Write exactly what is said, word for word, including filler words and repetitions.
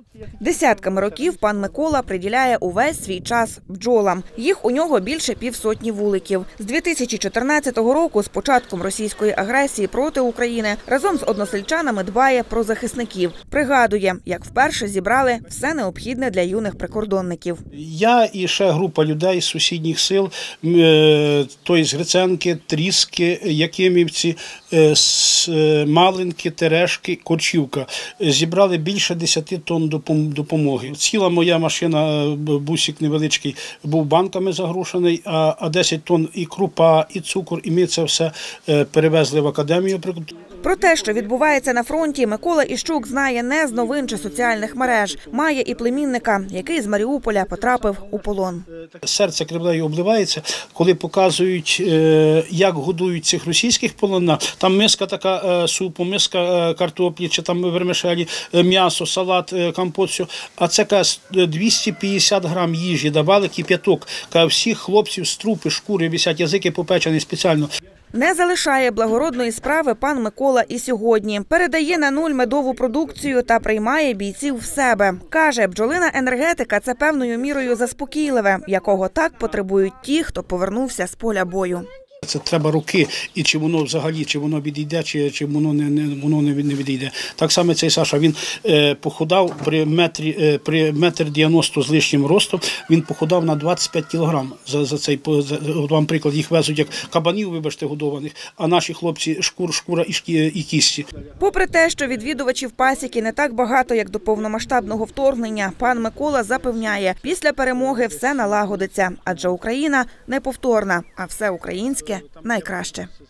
Десятками років пан Микола приділяє увесь свій час бджолам. Їх у нього більше півсотні вуликів. З дві тисячі чотирнадцятого року, з початком російської агресії проти України, разом з односельчанами дбає про захисників. Пригадує, як вперше зібрали все необхідне для юних прикордонників. Я і ще група людей з сусідніх сил, тобто з Гриценки, Тріски, Якимівці, Малинки, Терешки, Корчівка. Зібрали більше десяти тонн допомоги. Ціла моя машина, бусик невеличкий, був банками загрушений, а десять тонн і крупа, і цукор, і ми це все перевезли в академію. Про те, що відбувається на фронті, Микола Іщук знає не з новин чи соціальних мереж. Має і племінника, який з Маріуполя потрапив у полон. Серце кривлею обливається, коли показують, як годують цих російських полонених. Там миска така супу, миска картоплі, чи там вермишелі, м'ясо, салат, компот, все. А це двісті п'ятдесят грам їжі давали, кип'яток. Всіх хлопців з трупи, шкури висять, язики попечені спеціально. Не залишає благородної справи пан Микола і сьогодні. Передає на нуль медову продукцію та приймає бійців в себе. Каже, бджолина енергетика – це певною мірою заспокійливе, якого так потребують ті, хто повернувся з поля бою. Це треба роки, і чи воно взагалі, чи воно відійде, чи, чи воно, не, не, воно не відійде. Так само цей Саша, він е, похудав при метрі, е, при метр дев'яносто з лишнім ростом, він похудав на двадцять п'ять кілограм. За, за цей, за, вам приклад, їх везуть як кабанів, вибачте, годованих, а наші хлопці шкур, шкура і, шкі, і кісті. Попри те, що відвідувачів пасіки не так багато, як до повномасштабного вторгнення, пан Микола запевняє, після перемоги все налагодиться, адже Україна неповторна, а все українське найкраще.